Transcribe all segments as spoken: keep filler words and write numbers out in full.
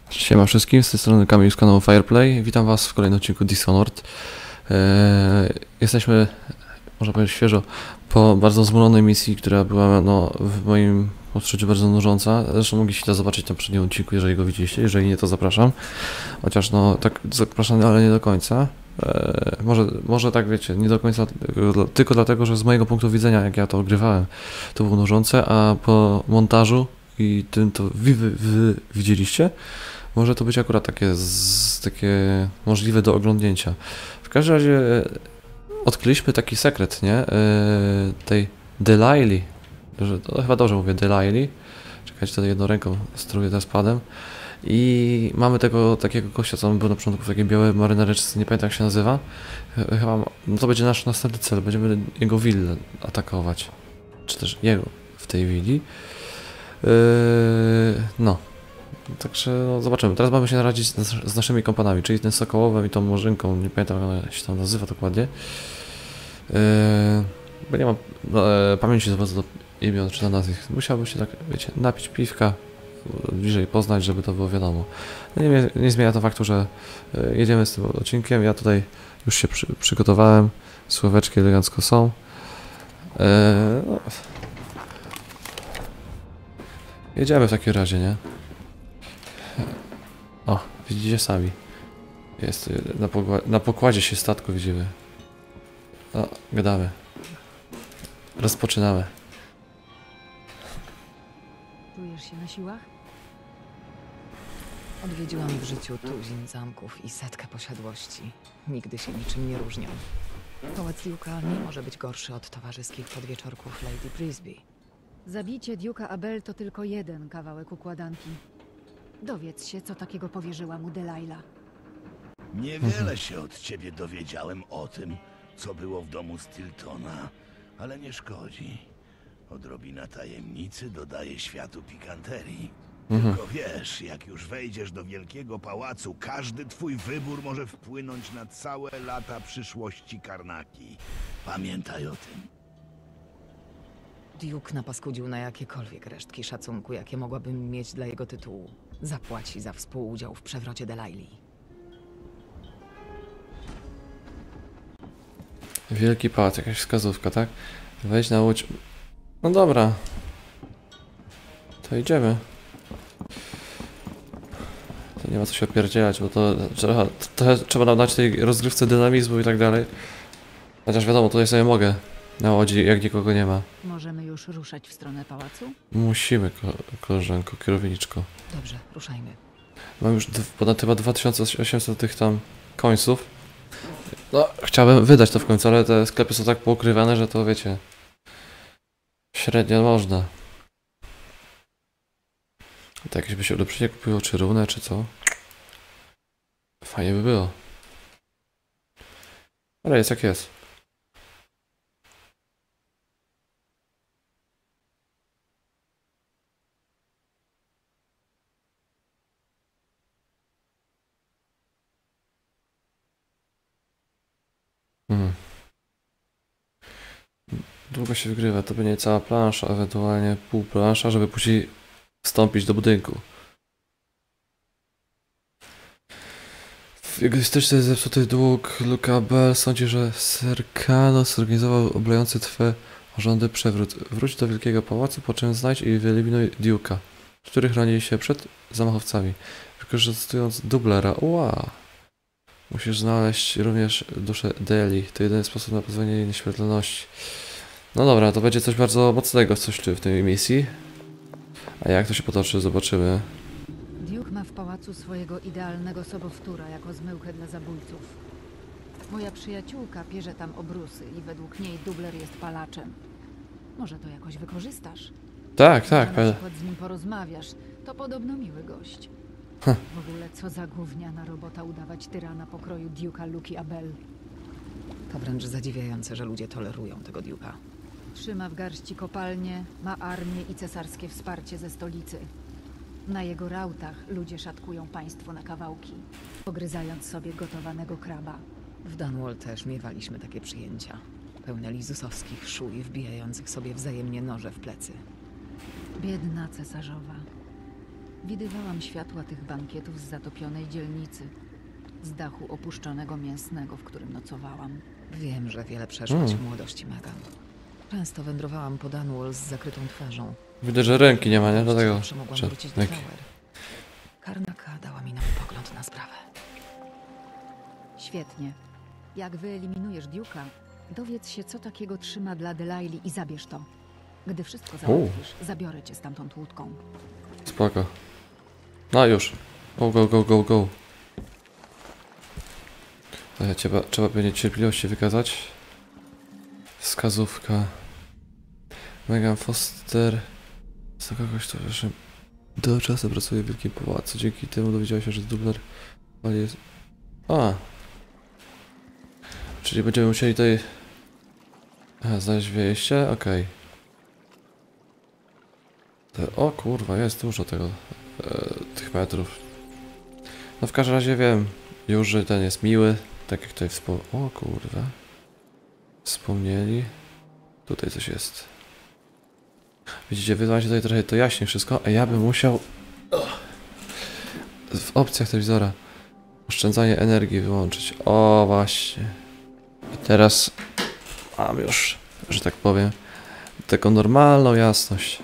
Siema wszystkim, z tej strony Kamil z kanału Fireplay. Witam was w kolejnym odcinku Dishonored. Eee, jesteśmy, można powiedzieć, świeżo po bardzo zmulonej misji, która była no, w moim odczuciu bardzo nużąca. Zresztą mogliście to zobaczyć na poprzednim odcinku, jeżeli go widzieliście. Jeżeli nie, to zapraszam. Chociaż no, tak zapraszam, ale nie do końca. Eee, może, może tak wiecie, nie do końca, tylko, tylko dlatego, że z mojego punktu widzenia, jak ja to ogrywałem, to było nużące, a po montażu i tym, to wy, wy, wy widzieliście, może to być akurat takie, z, takie możliwe do oglądnięcia. W każdym razie odkryliśmy taki sekret, nie? Yy, tej Delilah, że to chyba dobrze mówię, Delilah. Czekajcie, tutaj jedną ręką steruję teraz padem. I mamy tego takiego gościa, co był na początku w takiej białej marynareczce, nie pamiętam jak się nazywa. Chyba, no to będzie nasz następny cel, będziemy jego willę atakować. Czy też jego w tej willi. Yy, no. Także no, zobaczymy. Teraz mamy się naradzić z, nas z naszymi kompanami, czyli ten Sokołowem i tą Murzynką, nie pamiętam jak się tam nazywa dokładnie. Yy, bo nie mam e, pamięci za bardzo do imion czy do nazwisk. Musiałbym się tak, wiecie, napić piwka, bliżej poznać, żeby to było wiadomo. No nie, nie zmienia to faktu, że e, jedziemy z tym odcinkiem. Ja tutaj już się przy, przygotowałem. Słóweczki elegancko są. E, no. Jedziemy w takim razie, nie? O, widzicie sami. Jest na, na pokładzie się statku widzimy. O, gadamy. Rozpoczynamy. Czujesz się na siłach? Odwiedziłam w życiu tuzin zamków i setkę posiadłości. Nigdy się niczym nie różnią. Pałac Duke'a nie może być gorszy od towarzyskich podwieczorków Lady Brisby. Zabicie Duke'a Abel to tylko jeden kawałek układanki. Dowiedz się, co takiego powierzyła mu Delilah. Niewiele się od ciebie dowiedziałem o tym, co było w domu Stiltona, ale nie szkodzi. Odrobina tajemnicy dodaje światu pikanterii. Mhm. Tylko wiesz, jak już wejdziesz do wielkiego pałacu, każdy twój wybór może wpłynąć na całe lata przyszłości Karnaki. Pamiętaj o tym. Duke napaskudził na jakiekolwiek resztki szacunku, jakie mogłabym mieć dla jego tytułu. Zapłaci za współudział w przewrocie Delilii. Wielki pałac, jakaś wskazówka, tak? Wejdź na łódź. No dobra. To idziemy. To nie ma co się opierdzielać, bo to trzeba, to trzeba nam dać tej rozgrywce dynamizmu i tak dalej. Chociaż wiadomo, tutaj sobie mogę na łodzi, jak nikogo nie ma. Możemy już ruszać w stronę pałacu? Musimy, ko koleżanko, kierowniczko. Dobrze, ruszajmy. Mam już ponad chyba dwa tysiące osiemset tych tam końców. No, chciałbym wydać to w końcu, ale te sklepy są tak poukrywane, że to wiecie... Średnio można. To jakieś by się ulepszenie kupiło, czy runę, czy co? Fajnie by było. Ale jest jak jest. Hmm. Długo się wygrywa, to będzie cała plansza, ewentualnie pół plansza, żeby później wstąpić do budynku. W egoistyczny zepsuty dług Luca Abel sądzi, że Serkano zorganizował oblający twe rządy przewrót. Wróć do wielkiego pałacu, po czym znajdź i wyeliminuj Duke'a, który chroni się przed zamachowcami, wykorzystując dublera. Ła! Musisz znaleźć również duszę Deli. To jedyny sposób na pozwolenie jej nieśmiertelności. No dobra, to będzie coś bardzo mocnego coś w tej misji. A jak to się potoczy, zobaczymy. Duke ma w pałacu swojego idealnego sobowtóra jako zmyłkę dla zabójców. Moja przyjaciółka pierze tam obrusy i według niej dubler jest palaczem. Może to jakoś wykorzystasz? Tak, tak. Może na przykład z nim porozmawiasz. To podobno miły gość. Huh. W ogóle co za gówniana robota udawać tyrana pokroju Duke'a Luki Abel. To wręcz zadziwiające, że ludzie tolerują tego Duke'a. Trzyma w garści kopalnię, ma armię i cesarskie wsparcie ze stolicy. Na jego rautach ludzie szatkują państwo na kawałki, pogryzając sobie gotowanego kraba. W Dunwall też miewaliśmy takie przyjęcia. Pełne lizusowskich szuj wbijających sobie wzajemnie noże w plecy. Biedna cesarzowa. Widywałam światła tych bankietów z zatopionej dzielnicy, z dachu opuszczonego mięsnego, w którym nocowałam. Wiem, że wiele przeszłaś w Hmm. młodości, Megan. Często wędrowałam pod Dunwall z zakrytą twarzą. Widać, że ręki nie ma, nie? Dlatego... Zawsze mogłam Czy- wrócić do ręki. Tower. Karnaka dała mi nowy pogląd na sprawę. Świetnie. Jak wyeliminujesz Duke'a, dowiedz się, co takiego trzyma dla Delaili i zabierz to. Gdy wszystko załatwisz, zabiorę cię stamtąd łódką. Spoko. No już. Go, go, go, go, go. E, Trzeba, trzeba pewnie cierpliwości wykazać. Wskazówka. Megan Foster. Z kogoś to wiesz, że do czasu pracuje w Wielkim Pałacu. Dzięki temu dowiedziała się, że dubler jest... A! Czyli będziemy musieli tutaj... Aha, znaleźć wyjście? Okej. Te- O kurwa, jest dużo tego, e, tych metrów. No w każdym razie wiem już, że ten jest miły, tak jak tutaj wspomnieli. O kurwa. Wspomnieli. Tutaj coś jest. Widzicie, wydaje się tutaj trochę to jaśniej wszystko, a ja bym musiał w opcjach telewizora oszczędzanie energii wyłączyć. O właśnie. I teraz mam już, że tak powiem, taką normalną jasność.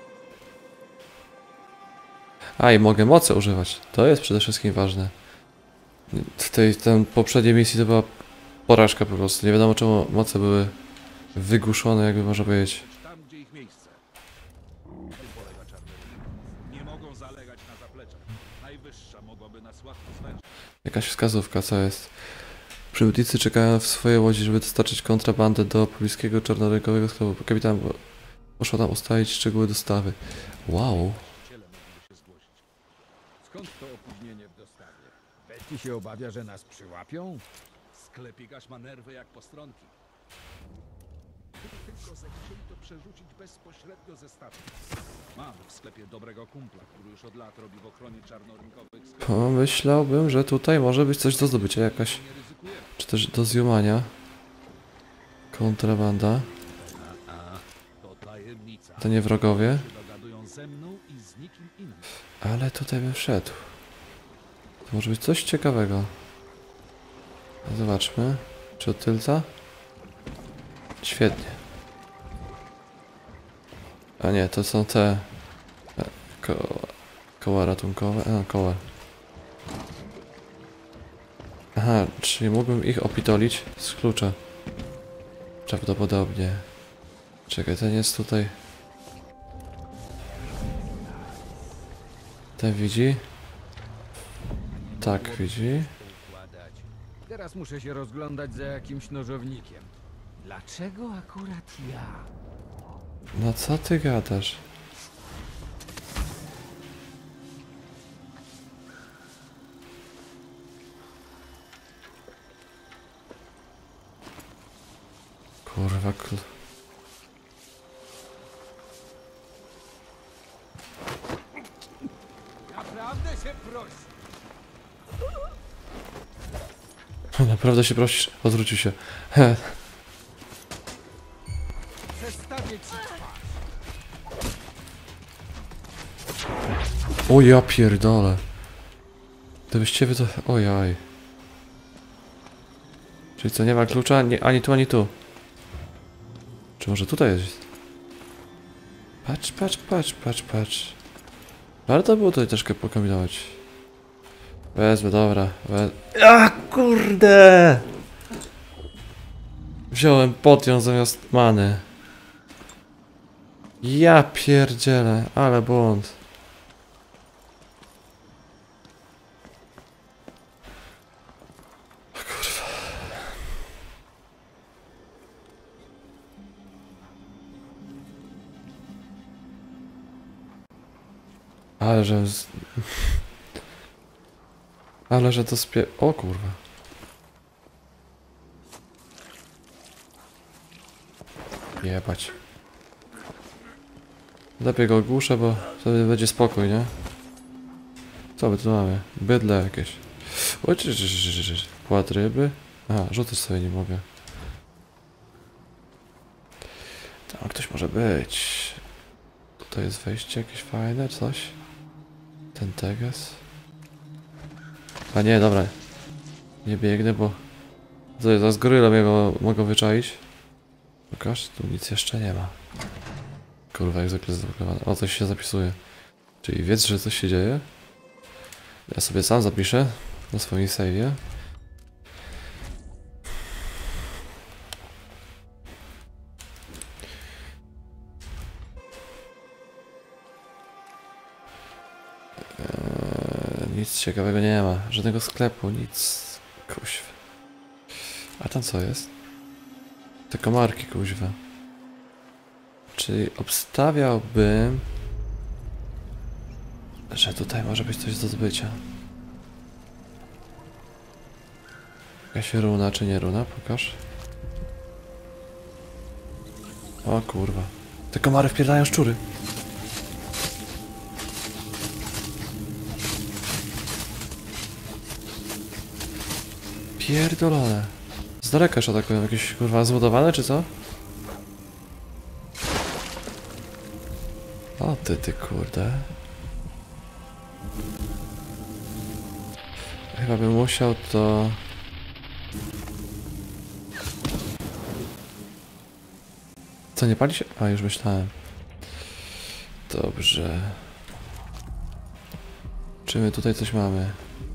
A i mogę mocy używać. To jest przede wszystkim ważne. W tej ten poprzedniej misji to była porażka po prostu. Nie wiadomo czemu moce były wygłuszone, jakby można powiedzieć. Tam, gdzie ich miejsce. Na tym polega czarny rynek. Nie mogą zalegać na zapleczach. Najwyższa mogłaby nas łatwo zwężyć. Jakaś wskazówka, co jest? Przywódnicy czekają w swojej łodzi, żeby dostarczyć kontrabandę do pobliskiego czarnorynkowego sklepu. Kapitan po- poszła tam ustalić szczegóły dostawy. Wow. Ciele mogą się zgłosić. Skąd to opóźnienie w dostawie? Betty się obawia, że nas przyłapią? Sklepikarz ma nerwy jak postronki. Gdyby tylko zechcieli to przerzucić bezpośrednio ze statku. Mam w sklepie dobrego kumpla, który już od lat robi w ochronie czarnorynkowych sklepów. Pomyślałbym, że tutaj może być coś do zdobycia, jakaś, Nie ryzykujemy. czy też do zjumania. Kontrabanda. A, a, to tajemnica. To nie wrogowie. Się dogadują ze mną i z nikim innym. Ale tutaj bym wszedł. To może być coś ciekawego. Zobaczmy. Czy od tylca? Świetnie. A nie, to są te... e, Koła, koła ratunkowe. A, koła. Aha, czyli mógłbym ich opitolić z klucza. Prawdopodobnie. Czekaj, ten jest tutaj. Ten widzi? Tak, widzi. Układać. Teraz muszę się rozglądać za jakimś nożownikiem. Dlaczego akurat ja? No co ty gadasz? Kurwa, kl... Naprawdę się prosi. Naprawdę się prosisz? Odwrócił się. He. Przestawię ci twarz. O ja pierdolę. Gdybyście wy to... Ojaj. Czyli co, nie ma klucza? Nie, ani tu, ani tu. Czy może tutaj jest? Patrz, patrz, patrz, patrz, patrz. Warto było tutaj troszkę pokombinować. Wezmę, dobra. We... A kurde! Wziąłem potion zamiast many. Ja pierdzielę, ale błąd. Ale że... Z... Ale że to spie... O kurwa. Jebać. Lepiej go ogłuszę, bo wtedy będzie spokój, nie? Co my tu mamy? Bydle jakieś. Oj, czy, czy, czy, czy, czy. Płat ryby? Aha, rzucać sobie nie mogę. Tam ktoś może być. Tutaj jest wejście jakieś fajne, coś. ten teges. A nie, dobra. Nie biegnę, bo... Tutaj zaraz goryla mnie go, mogą wyczaić. Pokaż, tu nic jeszcze nie ma. Kurwa, jak zwykle zablokowane. O, coś się zapisuje. Czyli wiedz, że coś się dzieje. Ja sobie sam zapiszę na swoim save'ie. Eee, nic ciekawego nie ma. Żadnego sklepu, nic. Kuźwa. A tam co jest? Te komarki, kuźwa. Czyli obstawiałbym, że tutaj może być coś do zbycia. Jakaś runa, czy nie runa? Pokaż. O kurwa. Te komary wpierdają szczury. Pierdolone. Z daleka już atakują. Jakieś kurwa zbudowane, czy co? O ty, ty kurde. Chyba bym musiał to... Co, nie pali się? A, już myślałem. Dobrze. Czy my tutaj coś mamy?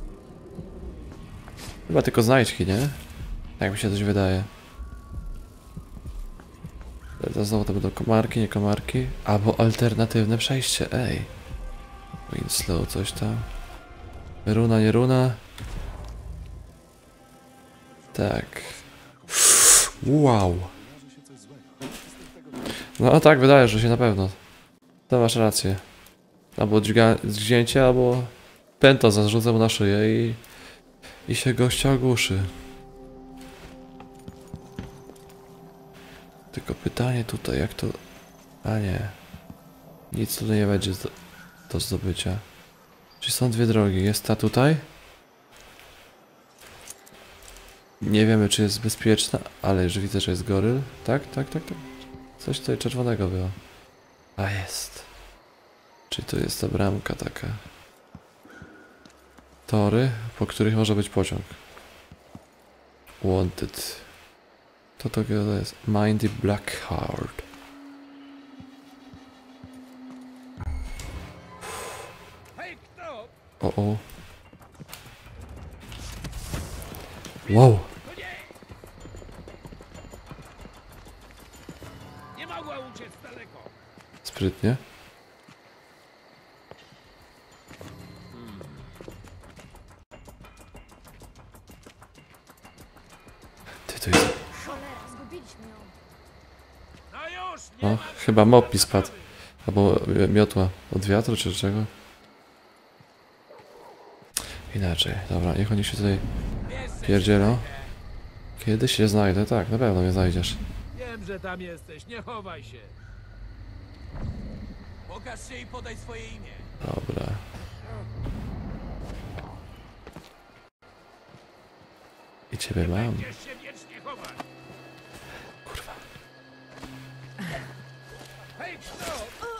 Chyba tylko znajdźki, nie? Jak mi się coś wydaje. To znowu to będą komarki, nie komarki. Albo alternatywne przejście, ej. Winslow, coś tam. Runa, nie runa. Tak. Wow. No tak, wydaje, że się na pewno. To masz rację. Albo dźgnięcie, albo pęta zarzucę mu na szyję i... I się gościa ogłuszy. Tylko pytanie tutaj, jak to... A nie. Nic tutaj nie będzie do, do zdobycia. Czy są dwie drogi? Jest ta tutaj? Nie wiemy, czy jest bezpieczna, ale już widzę, że jest goryl. Tak, tak, tak, tak. Coś tutaj czerwonego było. A jest. Czyli to jest ta bramka taka. Tory, po których może być pociąg. Wanted. To to jest Mindy Blackheart. O, o. Wow. Nie mogła uciec daleko. Sprytnie. Ty to jest... No już, nie O, ma chyba mopi spadł. Albo miotła od wiatru, czy czego? Inaczej. Dobra, niech oni się tutaj pierdzielą. Kiedyś się znajdę, tak, na pewno mnie znajdziesz. Wiem, że tam jesteś, nie chowaj się. Pokaż się i podaj swoje imię. Dobra. I ciebie mam. Będziesz się wiecznie chować. Kurwa. Hej, kto?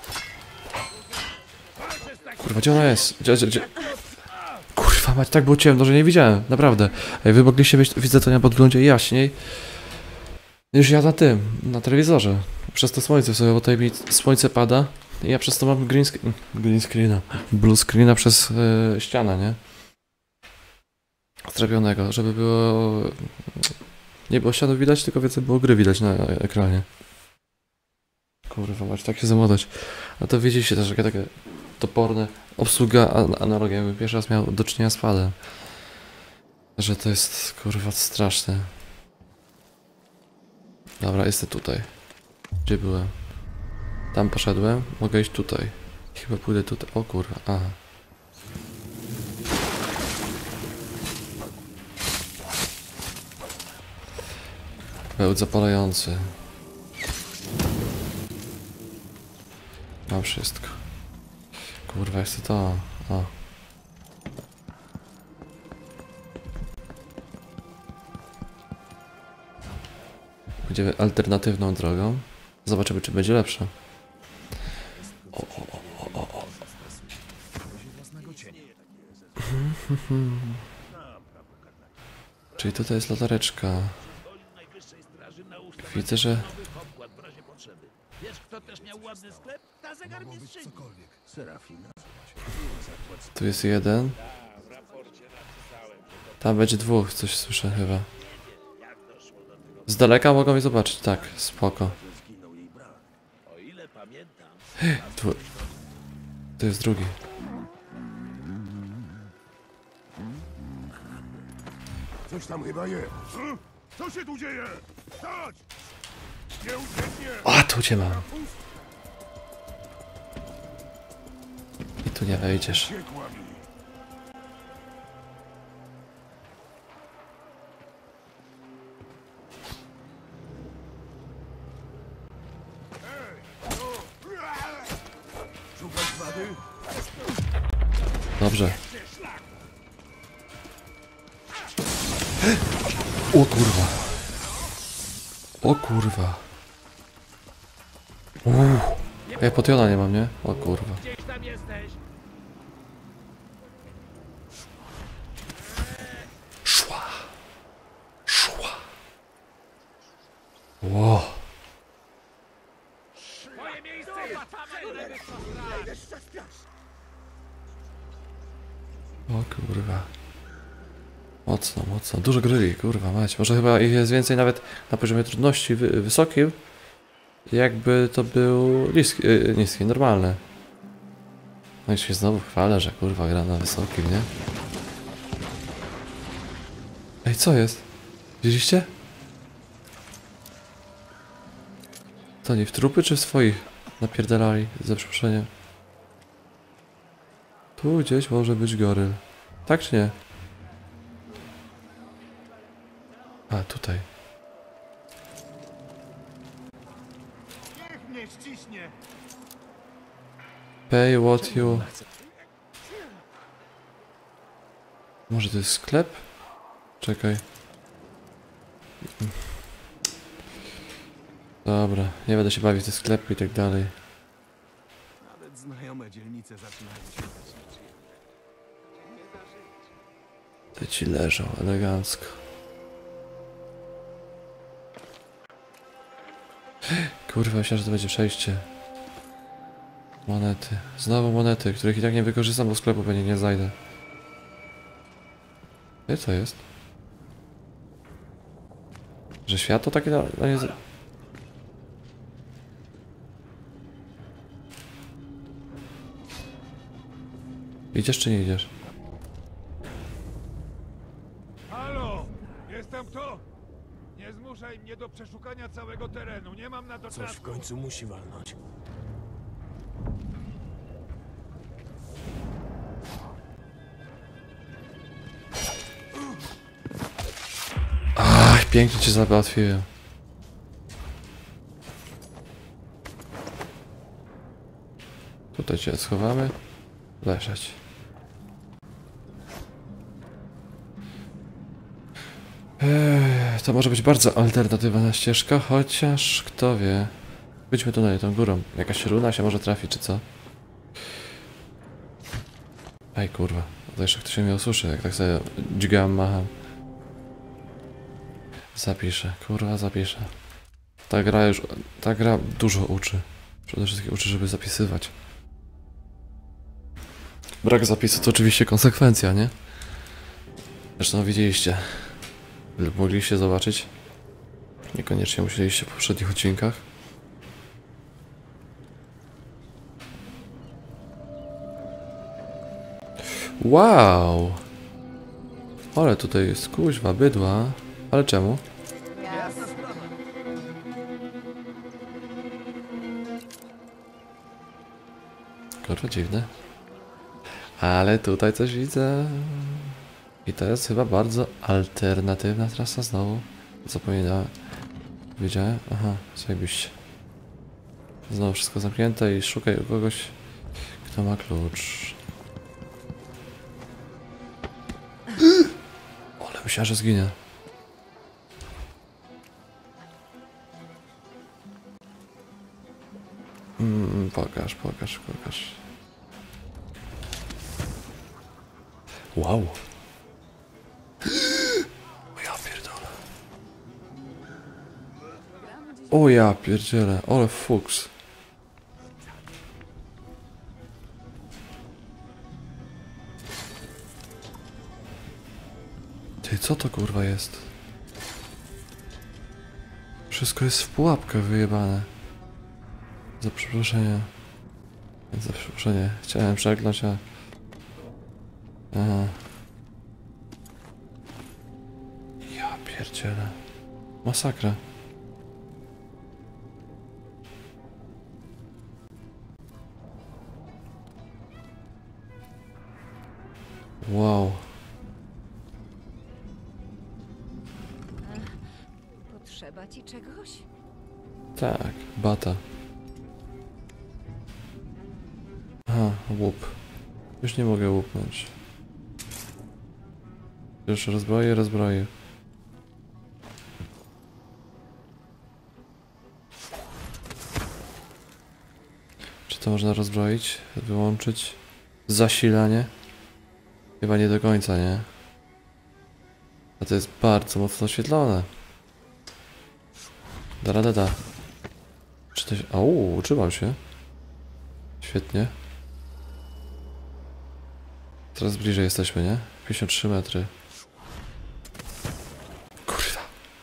Walczysz tak. Kurwa, gdzie ona jest? Gdzie, gdzie, gdzie? Kurwa mać, tak było ciemno, że nie widziałem. Naprawdę. Ej, wy mogliście mieć, widzę to na podglądzie jaśniej. Już ja na tym, na telewizorze. Przez to słońce sobie, bo tutaj mi słońce pada. I ja przez to mam green, screen, green screena. Blue screena przez yy, ścianę, nie? Zrobionego, żeby było... Nie było ściany widać, tylko więcej było gry widać na ekranie. Kurwa, mać, tak się zamodać. A to widzicie też, jakie takie toporne obsługa analogia. Jakby pierwszy raz miał do czynienia z padem. Że to jest, kurwa, straszne. Dobra, jestem tutaj. Gdzie byłem? Tam poszedłem, mogę iść tutaj. Chyba pójdę tutaj. O kurwa, aha. Bełt zapalający. Mam wszystko. Kurwa, jest to. O. Będziemy alternatywną drogą. Zobaczymy, czy będzie lepsza. O, o, o, o, o. Czyli tutaj jest latareczka. Widzę, że... Wiesz, kto też miał ładny sklep? Ta zegarmistrzyni. Serafina. Tu jest jeden. Tam będzie dwóch, coś słyszę chyba. Z daleka mogą mnie zobaczyć, tak, spoko. Tu, tu jest drugi. Coś tam chyba jest. Co się tu dzieje? Stać! Nie ucieknie! A, tu cię mam. I tu nie wejdziesz. Uciekła mi. Szukać wady? Dobrze. O kurwa. O kurwa. Uuu. Ja potiona nie mam, nie? O kurwa. Gdzieś tam jesteś. Szła. Szła. Ło. Moje miejsce jest O kurwa. Mocno, mocno. Dużo gryli, kurwa mać. Może chyba ich jest więcej nawet na poziomie trudności wy wysokim. Jakby to był niski, yy, niski, normalny. No i się znowu chwalę, że kurwa gra na wysokim, nie? Ej, co jest? Widzieliście? To nie w trupy czy w swoich napierdalali za przeproszeniem? Tu gdzieś może być goryl. Tak czy nie? A, tutaj. Niech mnie ściśnie! Pay what you... Może to jest sklep? Czekaj. Dobra, nie będę się bawić w te sklepy i tak dalej. Nawet znajome dzielnice zaczynają się zaśmiać. Te ci leżą elegancko. Kurwa, myślałem, że to będzie przejście. Monety. Znowu monety, których i tak nie wykorzystam, bo sklepu pewnie nie zajdę. Gdzie co jest? Że światło takie na, na nie... Idziesz czy nie idziesz? Halo! Jestem kto? Nie zmuszaj mnie do przeszukania całego terenu. Nie mam na to czasu. Coś w końcu musi walnąć. Ach, pięknie cię załatwiłem. Tutaj cię schowamy. Leżeć. Eee, to może być bardzo alternatywna ścieżka, chociaż kto wie. Pójdźmy tutaj tą górą. Jakaś runa się może trafi, czy co? Ej kurwa, to jeszcze ktoś mnie usłyszy, jak tak sobie dźgam, macham. Zapiszę, kurwa zapiszę. Ta gra już, ta gra dużo uczy. Przede wszystkim uczy, żeby zapisywać. Brak zapisu to oczywiście konsekwencja, nie? Zresztą widzieliście. Lub mogliście zobaczyć. Niekoniecznie musieliście w poprzednich odcinkach. Wow! Ale tutaj jest kuźwa, bydła. Ale czemu? Kurwa, dziwne. Ale tutaj coś widzę. I to jest chyba bardzo alternatywna trasa znowu. Zapomniałem. Widziałem? Aha, zajebiście. Znowu wszystko zamknięte i szukaj u kogoś, kto ma klucz. Ale myślałem, że zginę. Mm, pokaż, pokaż, pokaż. Wow. O ja pierdolę. O ja pierdzielę, ale fuks. Ty, co to kurwa jest? Wszystko jest w pułapkę wyjebane. Za przeproszenie. Za przeproszenie. Chciałem przekląć, a... Aha. Ja pierdzielę. Masakra. Wow. Potrzeba ci czegoś? Tak, bata. Aha, łup. Już nie mogę łupnąć. Już rozbroję, rozbroję. Czy to można rozbroić? Wyłączyć? Zasilanie? Chyba nie do końca, nie? A to jest bardzo mocno oświetlone. Da, da, da, da. Czy to się... Au, uczyłam się. Świetnie. Coraz bliżej jesteśmy, nie? pięćdziesiąt trzy metry. Kurwa.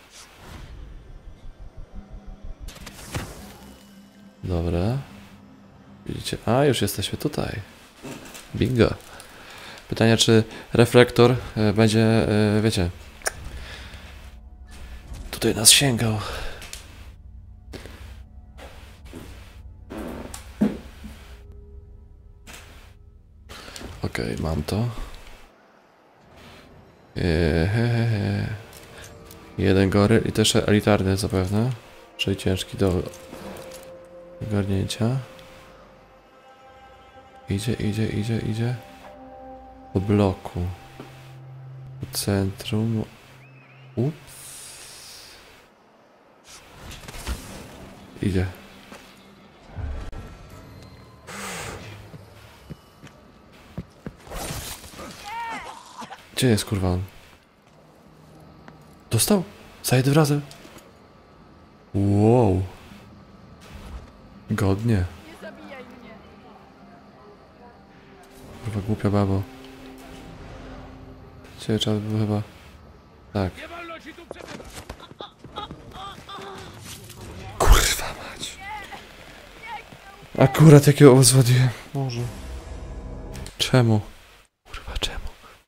Dobra. Widzicie? A, już jesteśmy tutaj. Bingo. Pytanie, czy reflektor e, będzie, e, wiecie... Tutaj nas sięgał. Okej, okay, mam to. Eee, jeden goryl i też elitarny zapewne. Czyli ciężki do ogarnięcia. Idzie, idzie, idzie, idzie. Po bloku. Po centrum. Ups. Idzie. Gdzie jest kurwa on? Dostał? Za jednym razem? Wow. Godnie. Nie zabijaj mnie. Kurwa głupia babo. Ciebie trzeba by było chyba... Tak. Kurwa mać. Akurat jakiego ozwadiłem. Może. Czemu? Kurwa czemu?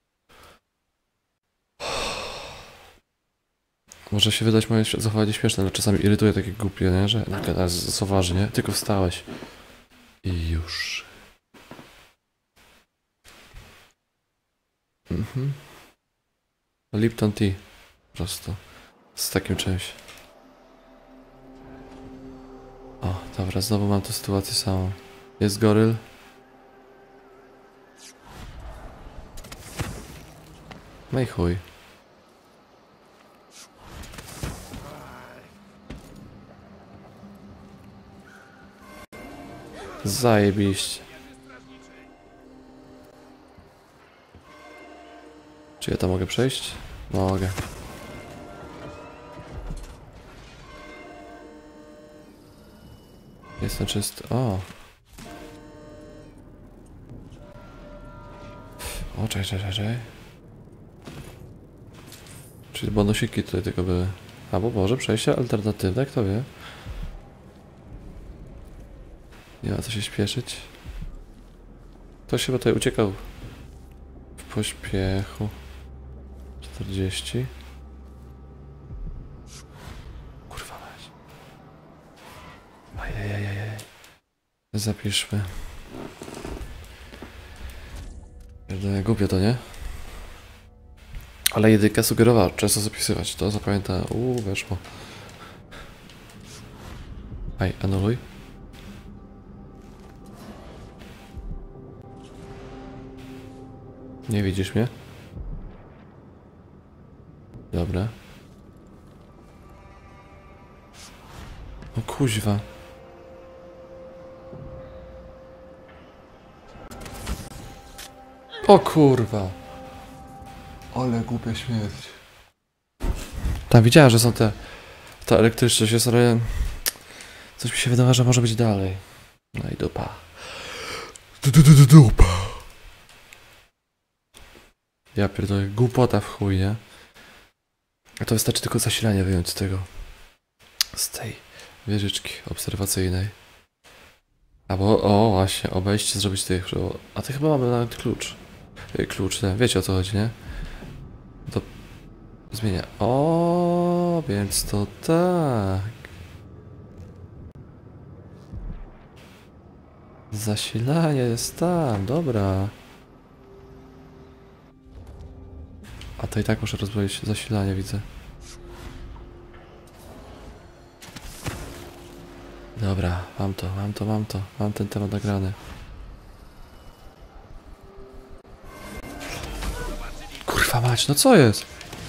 Może się wydać moje zachowanie śmieszne, ale czasami irytuje takie głupie, nie? Że nagle nas zauważy, nie? Tylko wstałeś. I już. Mhm. Lipton Tea. Po prostu. Z takim czymś. O, dobra, znowu mam tu sytuację samą. Jest goryl. No i chuj. Zajebiście. Czy ja tam mogę przejść? Mogę. Jestem czysty. O. O, czekaj, czekaj, czekaj. Czyli bonusiki tutaj tylko były. Albo może przejście alternatywne, kto wie. Nie ma co się śpieszyć. Ktoś chyba tutaj uciekał w pośpiechu. czterdzieści. Kurwa mać. Ajajajajaj. Zapiszmy. Pierdolę, głupio to, nie? Ale jedynka sugerowała często zapisywać. To zapamiętałem. Uuu, weszło. Aj, anuluj. Nie widzisz mnie? Dobra. O kuźwa. O kurwa. Ale głupia śmierć. Tam widziałem, że są te... Ta elektryczność jest, ale... Coś mi się wydaje, że może być dalej. No i dupa. Dupa. Ja pierdolę, głupota w chuj, nie? A to wystarczy tylko zasilanie wyjąć z tego. Z tej wieżyczki obserwacyjnej. Albo, o właśnie, obejście zrobić tych, a ty chyba mamy nawet klucz. Klucz, ten, wiecie o co chodzi, nie? To zmienia. O, więc to tak. Zasilanie jest tam, dobra. A to i tak muszę rozbroić zasilanie, widzę. Dobra, mam to, mam to, mam to. Mam ten temat nagrany. Kurwa mać, no co jest?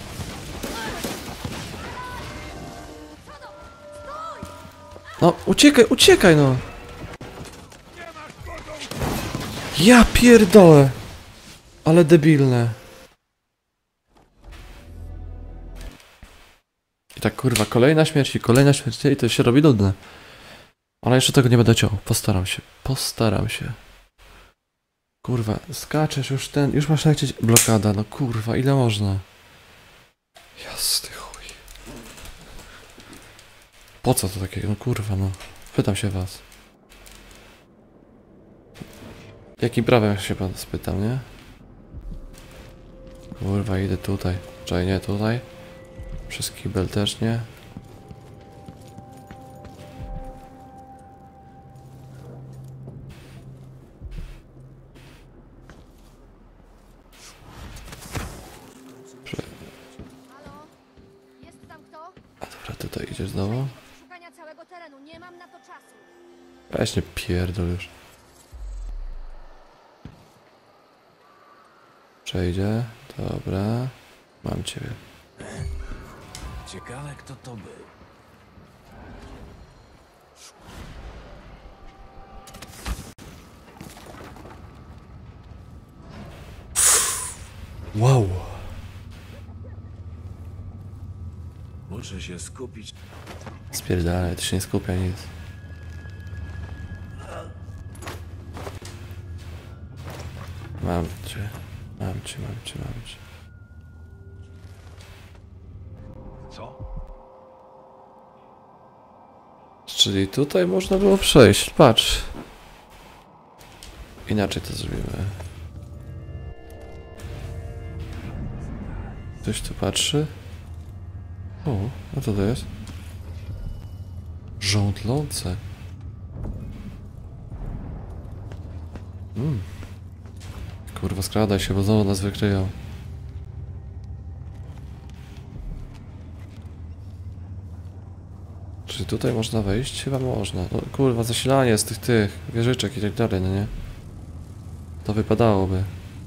No, uciekaj, uciekaj no! Ja pierdolę! Ale debilne. I tak kurwa, kolejna śmierć i kolejna śmierć i to się robi nudne. Ale jeszcze tego nie będę ciął. Postaram się. Postaram się. Kurwa, skaczesz już ten... Już masz lecieć... Blokada, no kurwa, ile można? Jasny chuj. Po co to takiego? No kurwa, no. Pytam się was. Jakim prawem się pan spytam, nie? Kurwa, idę tutaj. Czekaj, nie tutaj. Przez kibel też nie. Halo? Jest tam kto? A dobra, tutaj idziesz znowu? Szukania całego terenu, nie mam na to czasu. Weź nie pierdol już. Przejdzie. Dobra. Mam ciebie. Ciekawe, kto to był. Wow. Muszę się skupić. Spierdalaj, to się nie skupia nic. Mam cię. Mam cię, mam cię, mam cię. Co? Czyli tutaj można było przejść. Patrz. Inaczej to zrobimy. Ktoś tu patrzy? O, a co to jest? Żądlące. Mm. Kurwa, skradaj się, bo znowu nas wykryją. Czy tutaj można wejść? Chyba można. No, kurwa, zasilanie z tych tych wieżyczek i tak dalej, no nie? To wypadałoby.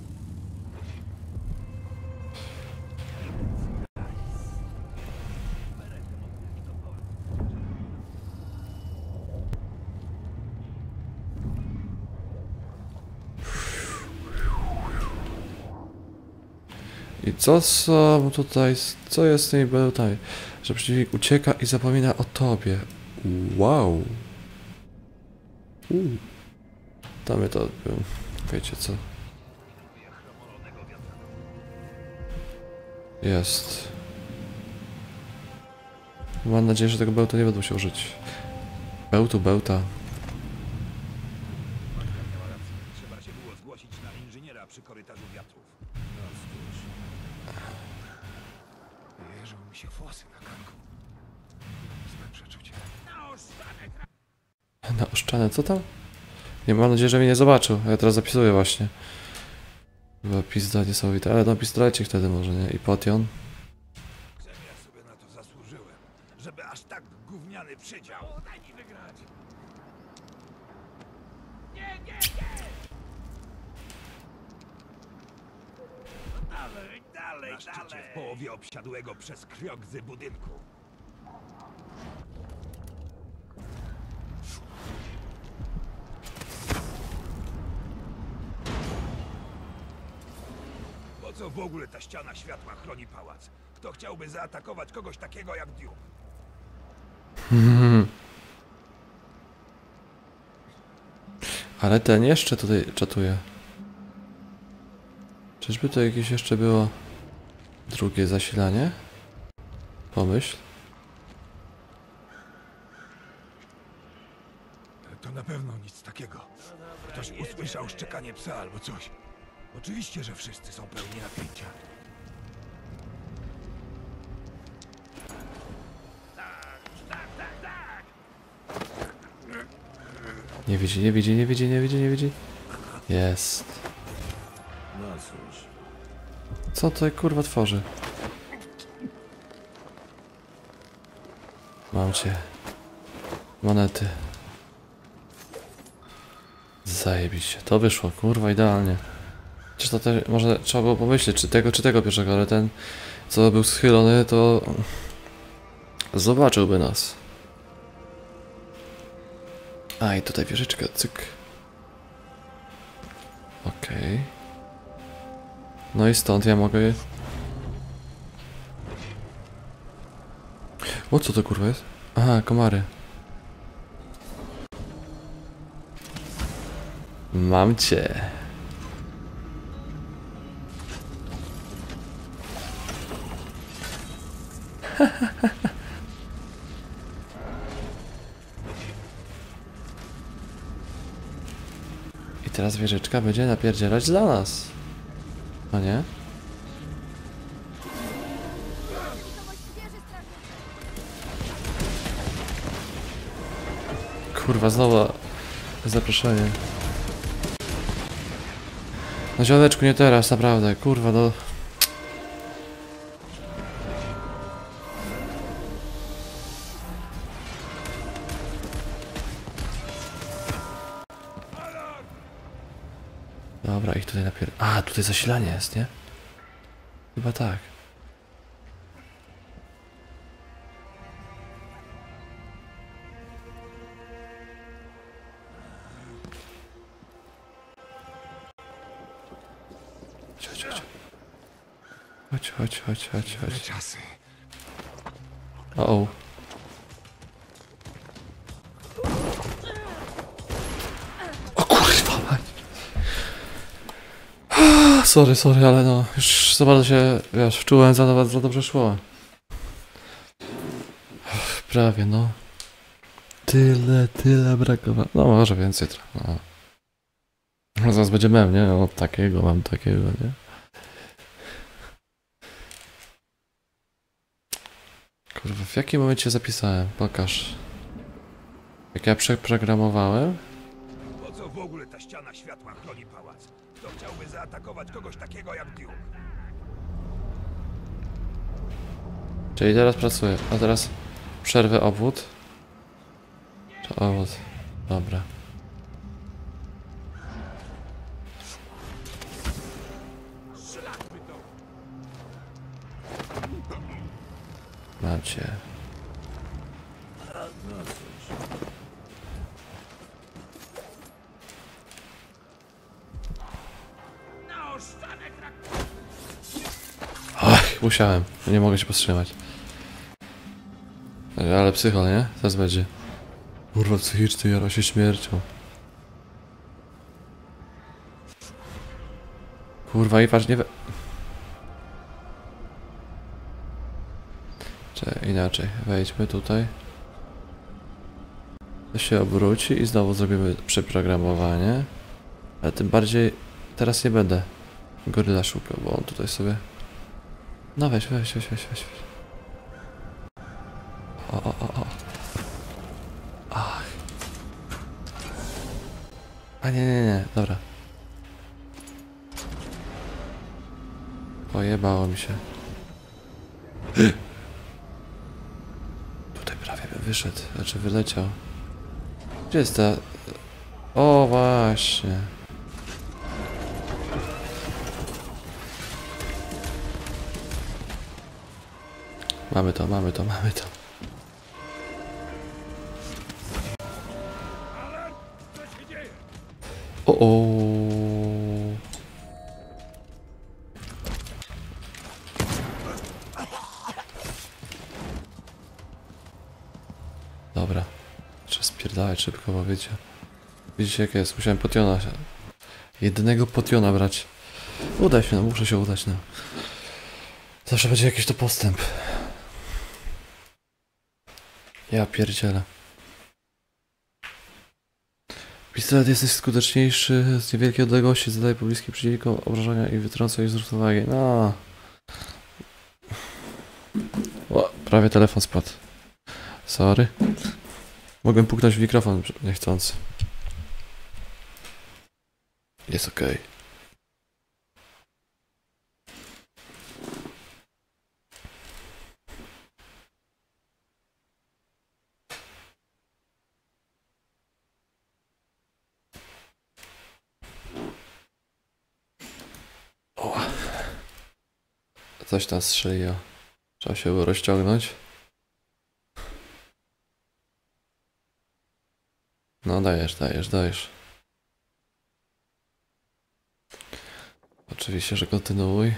I co są tutaj, co jest z tymi belutami? Że przeciwnik ucieka i zapomina o tobie. Wow. Uh. To mnie to odbył. Wiecie co? Jest. Mam nadzieję, że tego bełta nie będę musiał użyć. Bełtu, bełta. Trzeba się było zgłosić na inżyniera przy korytarzu wiatrów. Jeżą mi się włosy na karku. Złe przeczucie. Na oszczane, co tam? Nie mam nadzieję, że mnie nie zobaczył. Ja teraz zapisuję właśnie. Była pizda niesamowita, ale no pistolecik wtedy może, nie? I potion. Ja sobie na to zasłużyłem, żeby aż tak gówniany przydział. Daj mi wygrać. Nie, nie, nie! Dalej, dalej, na szczycie, dalej! W połowie obsiadłego przez krwiogzy budynku. Po co w ogóle ta ściana światła chroni pałac? Kto chciałby zaatakować kogoś takiego jak Duke? Ale ten jeszcze tutaj czatuje. Czyżby to jakieś jeszcze było drugie zasilanie? Pomyśl. To na pewno nic takiego. Ktoś usłyszał szczekanie psa albo coś. Oczywiście, że wszyscy są pełni napięcia. Nie widzi, nie widzi, nie widzi, nie widzi, nie widzi. Jest. No cóż. Co to kurwa tworzy? Mam cię. Monety. Zajebiście. To wyszło, kurwa, idealnie. Czy to też, może trzeba było pomyśleć, czy tego, czy tego pierwszego, ale ten, co był schylony, to zobaczyłby nas. A, i tutaj wieżyczka, cyk. Okej. Okay. No i stąd ja mogę je... O, co to kurwa jest? Aha, komary. Mam cię. I teraz wieżyczka będzie napierdzielać dla nas. No nie? Kurwa, znowu zaproszenie. No ziomeczku, nie teraz, naprawdę, kurwa, no... Dobra, ich tutaj napier... A, tutaj zasilanie jest, nie? Chyba tak. Chodź, chodź, chodź. Chodź, chodź, chodź, chodź, chodź. Czasy. O, o. O kurwa mać. Sorry, sorry, ale no, już za bardzo się, wiesz, wczułem, za, za dobrze szło. Prawie, no. Tyle, tyle brakowało. No może więcej trochę, no. Zaraz będzie mem, nie? Od takiego mam takiego, nie? Kurwa, w jakim momencie zapisałem? Pokaż. Jak ja przeprogramowałem? Po co w ogóle ta ściana światła chroni pałac? Kto chciałby zaatakować kogoś takiego jak Duke? Czyli teraz pracuję, a teraz przerwę obwód. Czy obwód? Dobra. Mam cię. Ach, musiałem. Nie mogę się powstrzymać. Ale psycho, nie? Teraz będzie. Kurwa, psychiczny jara się śmiercią. Kurwa, i patrz, nie we... Czekaj, inaczej. Wejdźmy tutaj. To się obróci i znowu zrobimy przeprogramowanie. Ale tym bardziej teraz nie będę goryla szukał, bo on tutaj sobie... No weź, weź, weź, weź, weź. O, o, o, o. Ach. A nie, nie, nie, dobra. Pojebało mi się. Tutaj prawie bym wyszedł, znaczy wyleciał. Gdzie jest ta... O, właśnie. Mamy to, mamy to, mamy to. Co się dzieje? O, o. Dobra. Trzeba spierdalać szybko, bo wiecie. Widzicie jak jest, musiałem potiona. Jednego potiona brać. Uda się, no muszę się udać, no. Zawsze będzie jakiś to postęp. Ja pierdzielę. Pistolet jest skuteczniejszy z niewielkiej odległości, zadaje pobliskim przeciwnikom obrażenia i wytrąca ich z równowagi. No. O, prawie telefon spadł. Sorry. Mogłem puknąć w mikrofon niechcący. Jest okej. Okay. O. Coś tam strzeliło. Trzeba się było rozciągnąć. No dajesz, dajesz, dajesz. Oczywiście, że kontynuuj.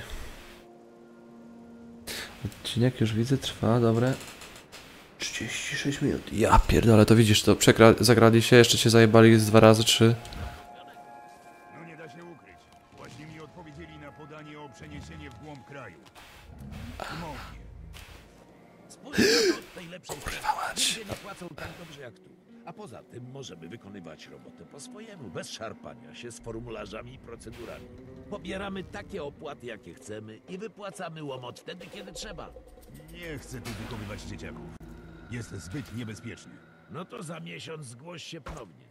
Odcinek już widzę, trwa, dobre. trzydzieści sześć minut. Ja pierdolę, to widzisz, to przekra zagrali się, jeszcze cię zajebali z dwa razy, trzy. No nie da się ukryć. Właśnie mi odpowiedzieli na podanie o przeniesienie w głąb kraju. Umownie. Spójrz na to od najlepszej Kurwa mać. Nigdzie nie płacą tak dobrze jak tu. A poza tym możemy wykonywać robotę po swojemu, bez szarpania się z formularzami i procedurami. Pobieramy takie opłaty, jakie chcemy i wypłacamy łomot wtedy, kiedy trzeba. Nie chcę tu wychowywać dzieciaków. Jest zbyt niebezpieczny. No to za miesiąc zgłoś się ponownie.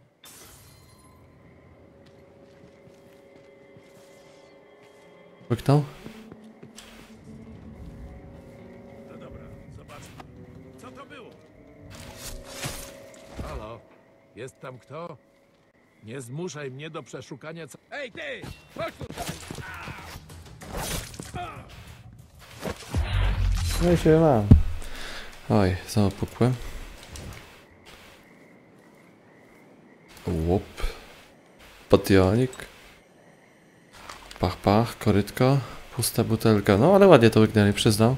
Łyknął? No dobra, zobaczmy. Co to było? Halo? Jest tam kto? Nie zmuszaj mnie do przeszukania ca... Ej ty! Chodź tutaj! No i się mam. Oj, znowu pukłem. Łop. Potionik. Pach, pach, korytko. Pusta butelka. No ale ładnie to łyknęli, przyznam.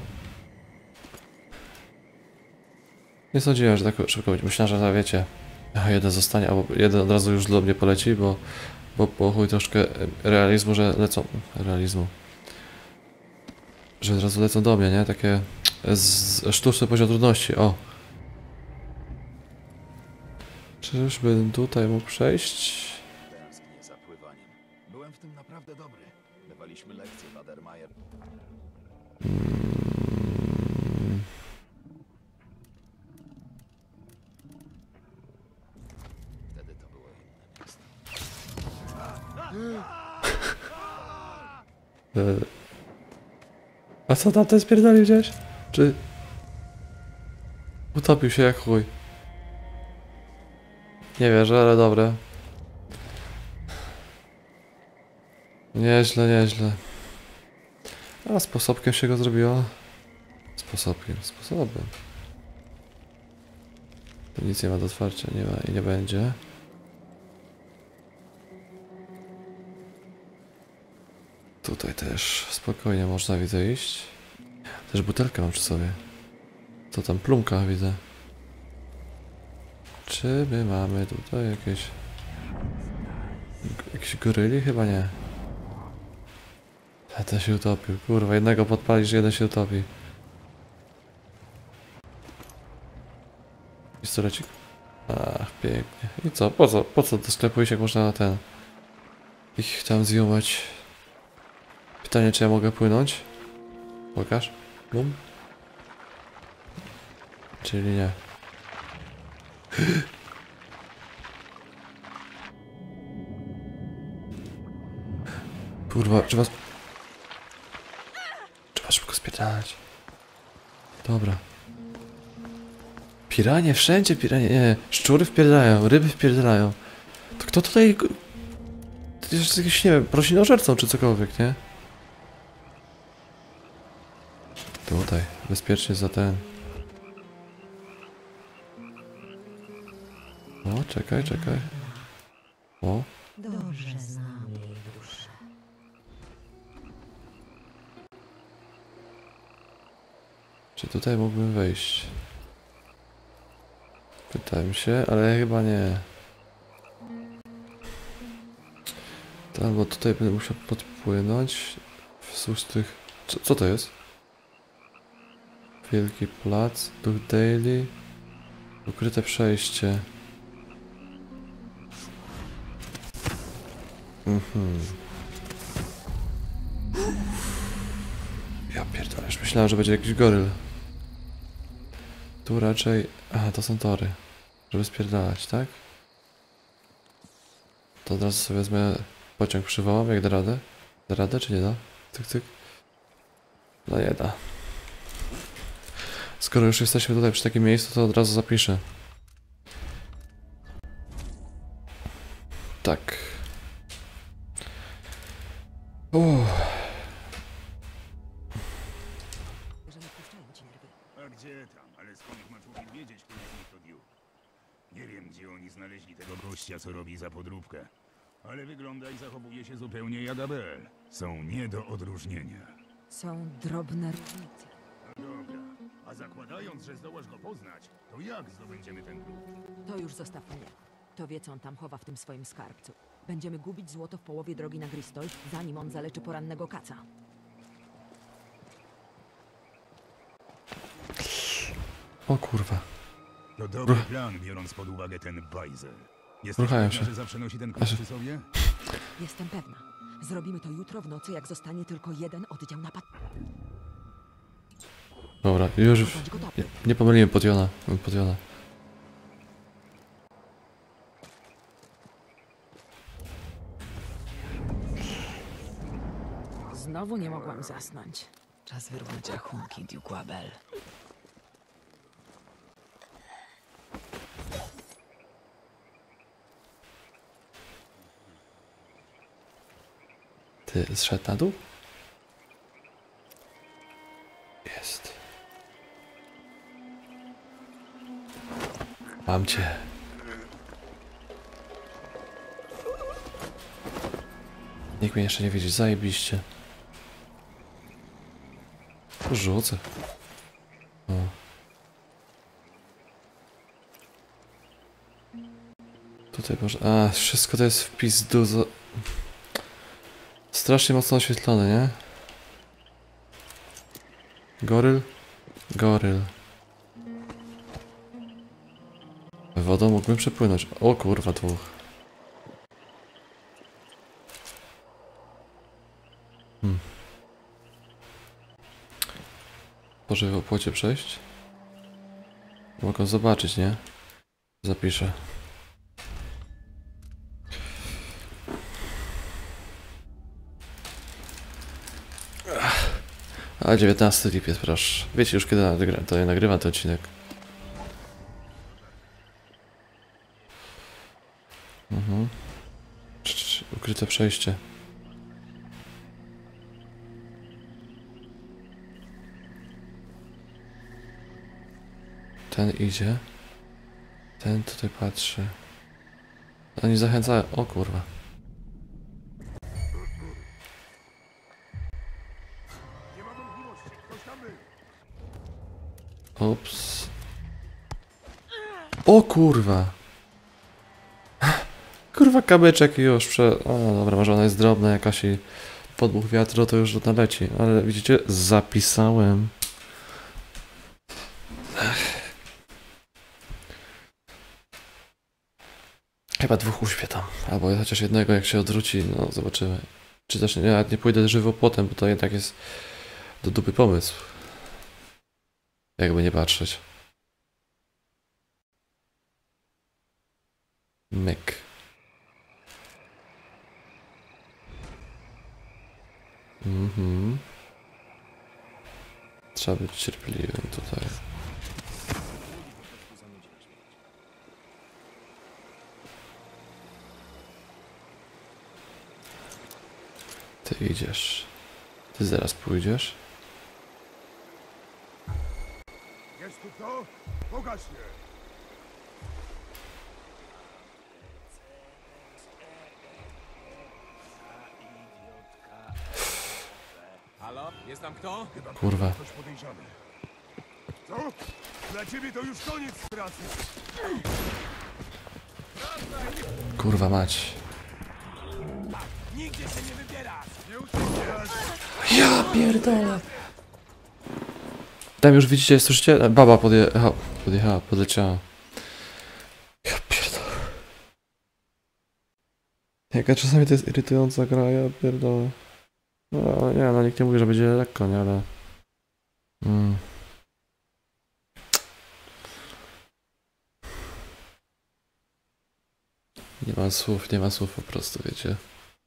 Nie sądziłem, że tak szybko będzie. Myślałem, że wiecie, jeden zostanie, albo jeden od razu już do mnie poleci, bo bo po chuj troszkę realizmu, że lecą. Realizmu. Że od razu lecą do mnie, nie? Takie z, sztuczny poziom trudności. O! Czyżbym tutaj mógł przejść? Tęsknię za pływaniem. Byłem w tym naprawdę dobry. Dawaliśmy lekcje Badermajer. Hmm. Wtedy to było inne miasto. E, A co tam ten spierdolił gdzieś? Czy... Utopił się jak chuj. Nie wierzę, ale dobre. Nieźle, nieźle. A sposobkiem się go zrobiło. Sposobkiem, sposobem. Tu nic nie ma do otwarcia, nie ma i nie będzie. Tutaj też spokojnie można, widzę, iść. Też butelkę mam przy sobie. To tam plumka widzę. Czy my mamy tutaj jakieś... Jakieś goryli? Chyba nie. A ten się utopił. Kurwa, jednego podpalisz, jeden się utopi. Pistolecik? Ach, pięknie. I co? Po co? Po co do sklepu iść, jak można na ten... Ich tam zjumać? Pytanie, czy ja mogę płynąć? Pokaż. Bum. Czyli nie. Kurwa, trzeba... Trzeba szybko spierdalać. Dobra. Piranie, wszędzie piranie. Nie, szczury wpierdają, ryby wpierdają. To kto tutaj... To jest jakiś, nie wiem, prosinożercą czy cokolwiek, nie? Tutaj, bezpiecznie za ten. O, czekaj, czekaj. O. Dobrze znam jej duszę. Czy tutaj mógłbym wejść? Pytałem się, ale chyba nie. To albo tutaj będę musiał podpłynąć wzdłuż tych... Co, co to jest? Wielki plac, duch Daily, ukryte przejście. Mhm. Ja pierdolę, już myślałem, że będzie jakiś goryl. Tu raczej... Aha, to są tory. Żeby spierdalać, tak? To od razu sobie wezmę pociąg przywołam, jak da radę. Da radę, czy nie da? Cyk, cyk. No nie da. Skoro już jesteśmy tutaj przy takim miejscu, to od razu zapiszę. Tak. Uff. A gdzie tam? Ale skąd ma człowiek wiedzieć, który z nich to diu? Nie wiem, gdzie oni znaleźli tego gościa, co robi za podróbkę. Ale wygląda i zachowuje się zupełnie jak Abel. Są nie do odróżnienia. Są drobne różnice. No dobra, a zakładając, że zdołasz go poznać, to jak zdobędziemy ten klub? To już zostaw mnie. To wie, co on tam chowa w tym swoim skarbcu. Będziemy gubić złoto w połowie drogi na Gristol, zanim on zaleczy porannego kaca. O kurwa. To dobry plan, biorąc pod uwagę ten bajzel. Jesteś Ruchałem pewna, się. że zawsze nosi ten klucz przy sobie? Jestem pewna. Zrobimy to jutro w nocy, jak zostanie tylko jeden oddział napad. Dobra, już... Bądź gotowy. Nie, nie pomyliłem Podiona. Podiona. Znowu nie mogłam zasnąć. Czas wyrównać rachunki, Duke Abel. Ty zszedł na dół? Jest. Mam cię. Nikt mnie jeszcze nie widzi, zajebiście. Rzucę. O. Tutaj może... A, wszystko to jest w pizdu za... Strasznie mocno oświetlone, nie? Goryl? Goryl. Wodą mógłbym przepłynąć. O kurwa, dwóch. Hmm. Może w opłocie przejść? Mogę zobaczyć, nie? Zapiszę. A dziewiętnasty lipiec, proszę. Wiecie już kiedy nagra to ja nagrywam ten odcinek. Mhm. Ukryte przejście. Ten idzie. Ten tutaj patrzy. Oni zachęcają. O kurwa. Ups. O kurwa. Kurwa kamyczek już prze... O dobra, może ona jest drobna jakaś i podmuch wiatru to już naleci. Ale widzicie? Zapisałem. Ech. Chyba dwóch uśpię tam. Albo chociaż jednego jak się odwróci. No zobaczymy. Czy też nie, ja nie pójdę żywopłotem, bo to jednak jest do dupy pomysł. Jakby nie patrzeć. Myk. Mhm. Trzeba być cierpliwym tutaj. Ty idziesz. Ty zaraz pójdziesz. Jest tu kto? Pogaśnie! Halo? Jest tam kto? Kurwa. Ktoś podejrzany. Co? Dla ciebie to już koniec pracy. Kurwa mać. Nigdzie się nie wybierasz. Nie uciekniesz. Ja pierdolę. Tam już widzicie, słyszycie? Baba podjechała, podjechała, podleciała. Ja pierdolę. Jaka czasami to jest irytująca gra, ja pierdolę. No nie, no nikt nie mówi, że będzie lekko, nie, ale... Mm. Nie ma słów, nie ma słów po prostu, wiecie.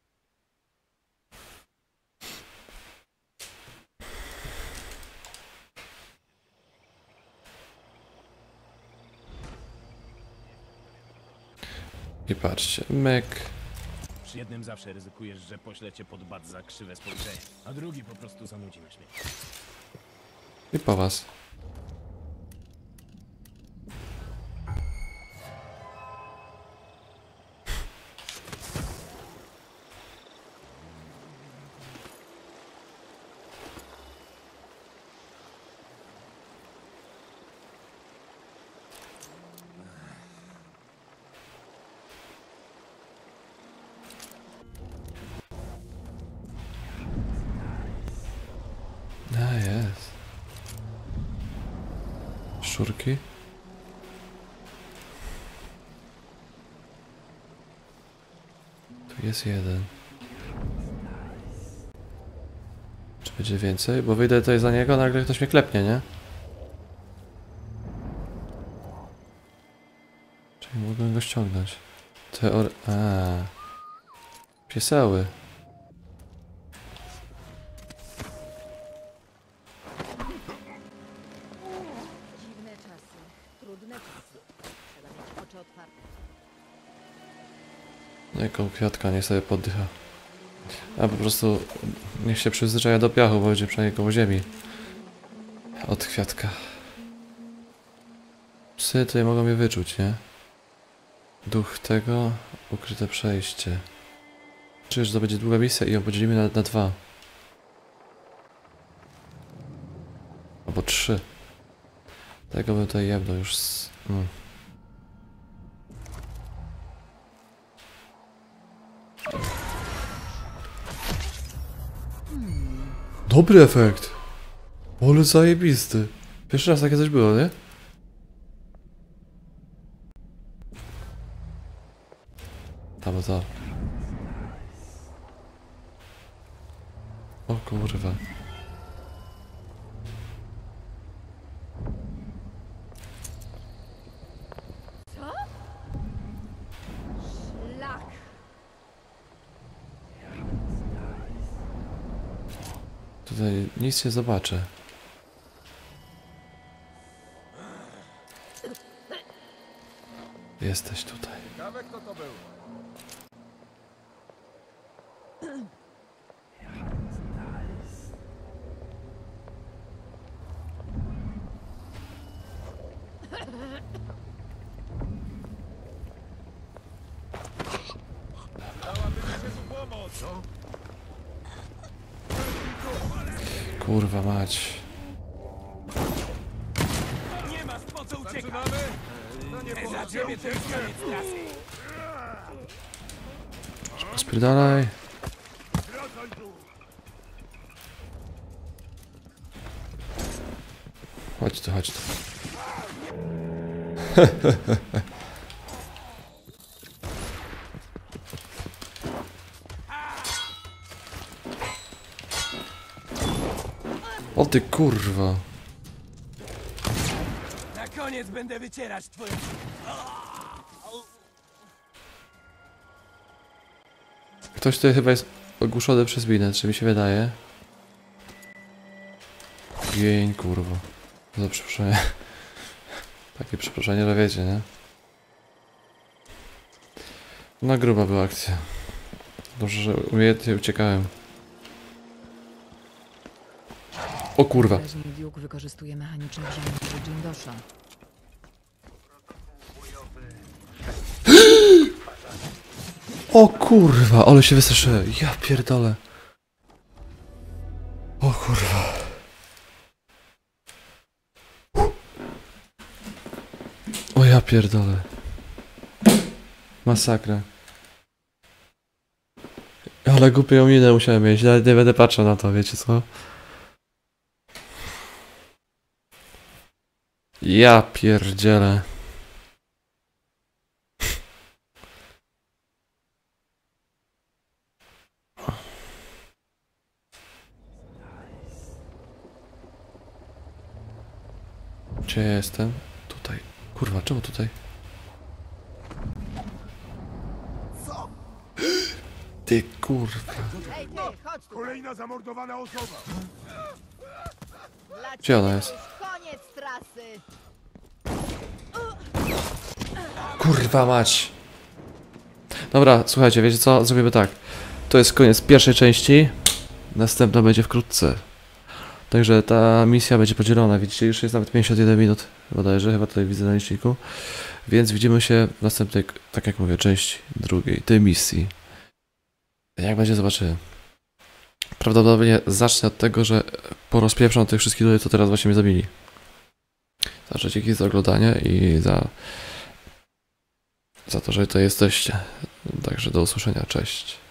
I patrzcie, myk. Przy jednym zawsze ryzykujesz, że pośle cię pod bat za krzywe spojrzenie, a drugi po prostu zanudzi na śmierć. I po was. A jest. Szczurki. Tu jest jeden. Czy będzie więcej? Bo wyjdę tutaj za niego, nagle ktoś mnie klepnie, nie? Czyli mogłem go ściągnąć. Teor... A. Pieseły. Dziwne czasy, trudne czasy. Trzeba mieć oczy otwarte. Jaką kwiatka, niech sobie poddycha. A po prostu niech się przyzwyczaja do piachu, bo będzie przynajmniej koło ziemi. Od kwiatka. Psy tutaj mogą mnie wyczuć, nie? Duch tego, ukryte przejście. Czyż to będzie długa misja i ją podzielimy na, na dwa. Albo trzy. Tego bym tutaj jebnął już z... No. Dobry efekt! Ale zajebisty. Pierwszy raz takie coś było, nie? Tam, to. O kurwa. Co? Szlak. Tutaj nic nie zobaczę. Jesteś tutaj. Ciekawe, kto to był. Dałaby mi się tu pomoc, co? Kurwa mać. Nie masz po co uciekać. Zaczynamy? No nie za ciebie to jest koniec trasy. Spierdalaj. Chodź tu, chodź tu. O ty kurwa. Na koniec będę wycierać twoje... Ktoś tutaj chyba jest ogłuszony przez minę, czy mi się wydaje. Gień kurwa. Za przeproszenie. Takie przeproszenie, że wiecie, nie? No gruba była akcja. Dobrze, że umiejętnie uciekałem. O kurwa. Duke wykorzystuje mechaniczne żołnierzy Jindosha. O kurwa, ale się wystraszyłem. Ja pierdolę. O kurwa. O ja pierdolę. Masakra. Ale głupią minę musiałem mieć, nawet nie będę patrzył na to, wiecie co? Ja pierdzielę. Gdzie ja jestem? Tutaj. Kurwa, czemu tutaj? Co? Ty kurwa. Ej, ty, chodź tu. Kolejna zamordowana osoba. Dla Gdzie ona ciebie jest? to już koniec trasy. Kurwa mać. Dobra, słuchajcie, wiecie co? Zrobimy tak. To jest koniec pierwszej części. Następna będzie wkrótce. Także ta misja będzie podzielona. Widzicie, już jest nawet pięćdziesiąt jeden minut bodajże, chyba tutaj widzę na liczniku. Więc widzimy się w następnej, tak jak mówię, części drugiej, tej misji. Jak będzie, zobaczymy. Prawdopodobnie zacznę od tego, że porozpieprzam tych wszystkich ludzi, co teraz właśnie mnie zabili. Także dzięki za oglądanie i za, za to, że tutaj jesteście. Także do usłyszenia, cześć.